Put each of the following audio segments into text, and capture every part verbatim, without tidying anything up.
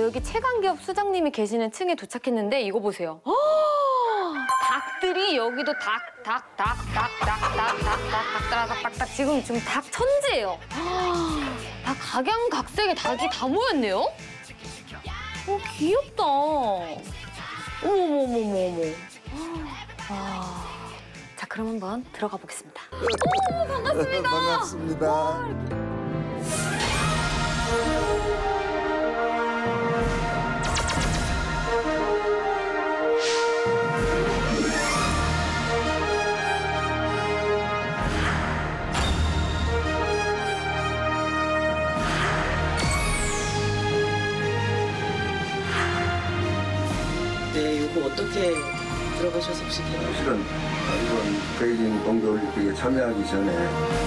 여기 최강기업 수장님이 계시는 층에 도착했는데 이거 보세요. 허! 닭들이 여기도 닭, 닭, 닭, 닭, 닭, 닭, 닭, 닭, 닭, 닭, 닭, 닭, 닭. 지금 지금 닭 천지예요. 다 각양각색의 닭이 다 모였네요. 어, 귀엽다. 어머머머머머. 아, 자, 그럼 한번 들어가 보겠습니다. 오, 반갑습니다. 반갑습니다. 와, 네, 이거 어떻게 들어가셔서 혹시 개발? 사실은 이번 베이징 동계올림픽에 참여하기 전에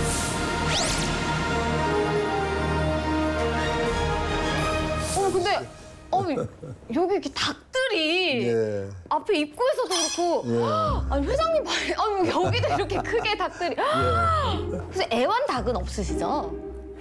어, 근데 어, 여기 이렇게 닭들이 예. 앞에 입구에서도 그렇고 예. 아니 회장님 발 아니 여기도 이렇게 크게 닭들이 예. 혹시 애완닭은 없으시죠?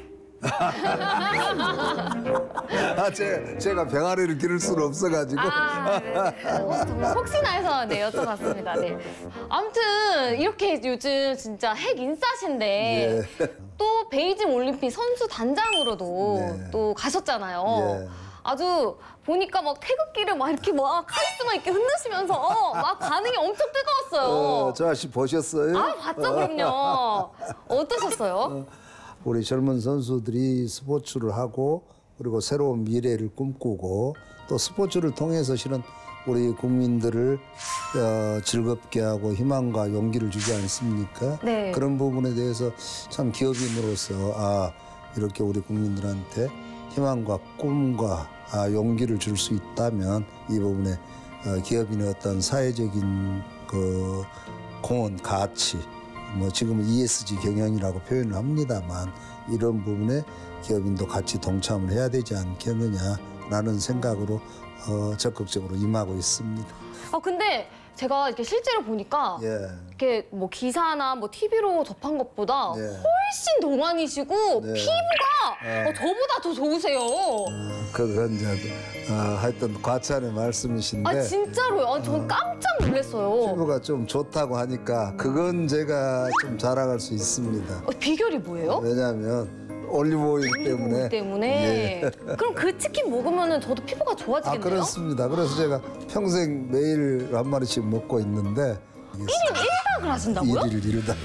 아, 제, 제가 병아리를 기를 수는 없어가지고. 아, 네. 어, 정말 혹시나 해서 네, 여쭤봤습니다. 네. 아무튼 이렇게 요즘 진짜 핵 인싸신데 예. 또 베이징 올림픽 선수 단장으로도 네. 또 가셨잖아요. 예. 아주 보니까 막 태극기를 막 이렇게 막 카리스마 있게 흔드시면서 막 반응이 엄청 뜨거웠어요. 어, 저 아저씨 보셨어요? 아, 봤죠, 그럼요. 어떠셨어요? 우리 젊은 선수들이 스포츠를 하고 그리고 새로운 미래를 꿈꾸고 또 스포츠를 통해서 실은 우리 국민들을 어, 즐겁게 하고 희망과 용기를 주지 않습니까? 네. 그런 부분에 대해서 참 기업인으로서 아 이렇게 우리 국민들한테 희망과 꿈과 아, 용기를 줄 수 있다면 이 부분에 어, 기업인의 어떤 사회적인 그 공헌 가치 뭐 지금은 이에스지 경영이라고 표현을 합니다만 이런 부분에 기업인도 같이 동참을 해야 되지 않겠느냐라는 생각으로 어, 적극적으로 임하고 있습니다. 아, 근데 제가 이렇게 실제로 보니까 예. 이렇게 뭐 기사나 뭐 티비로 접한 것보다 네. 훨씬 동안이시고 네. 피부가 네. 어, 저보다 더 좋으세요. 어, 그건 이제 어, 하여튼 과찬의 말씀이신데 아, 진짜로요. 아, 전 깜짝 놀랐어요. 피부가 좀 좋다고 하니까 그건 제가 좀 자랑할 수 있습니다. 어, 비결이 뭐예요? 왜냐하면 올리브 오일 때문에. 올리브 때문에. 예. 그럼 그 치킨 먹으면 저도 피부가 아, 좋아지겠네요? 그렇습니다. 그래서 제가 평생 매일 한 마리씩 먹고 있는데 일 일 일 닭을 하신다고요? 일일 일닭을.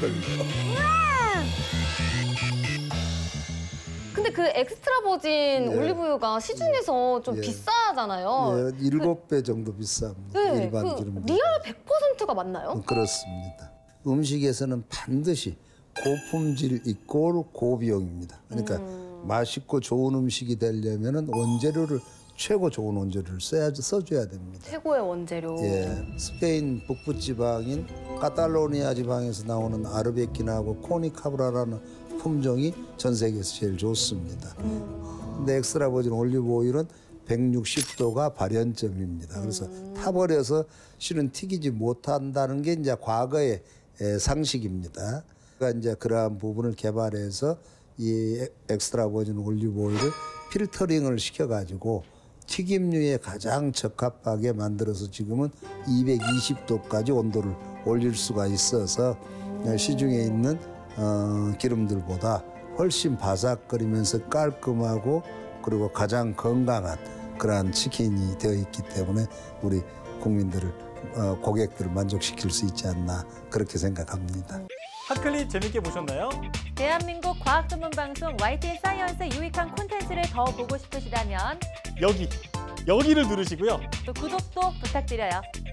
근데 그 엑스트라 버진 예. 올리브유가 시중에서 좀 예. 비싸잖아요. 예, 일곱 배 정도 비쌉니다. 네, 일반 그 기름. 리얼 백 퍼센트가 맞나요? 그렇습니다. 음식에서는 반드시 고품질 이꼴 고비용입니다. 그러니까 음. 맛있고 좋은 음식이 되려면은 원재료를 최고 좋은 원재료를 써야 써줘야 됩니다. 최고의 원재료. 예, 스페인 북부 지방인 카탈로니아 지방에서 나오는 아르베키나하고 코니카브라라는 품종이 전 세계에서 제일 좋습니다. 음. 근데 엑스트라 버진 올리브 오일은 백육십 도가 발연점입니다. 그래서 음. 타버려서 실은 튀기지 못한다는 게 이제 과거의 에, 상식입니다. 그러니까 이제 그러한 부분을 개발해서 이 엑스트라 버진 올리브 오일을 필터링을 시켜가지고 튀김류에 가장 적합하게 만들어서 지금은 이백이십 도까지 온도를 올릴 수가 있어서 시중에 있는 어, 기름들보다 훨씬 바삭거리면서 깔끔하고 그리고 가장 건강한 그러한 치킨이 되어 있기 때문에 우리 국민들을 어, 고객들을 만족시킬 수 있지 않나 그렇게 생각합니다. 핫클립 재밌게 보셨나요? 대한민국 과학 전문 방송 와이티엔 사이언스의 유익한 콘텐츠를 더 보고 싶으시다면 여기, 여기를 누르시고요. 또 구독도 부탁드려요.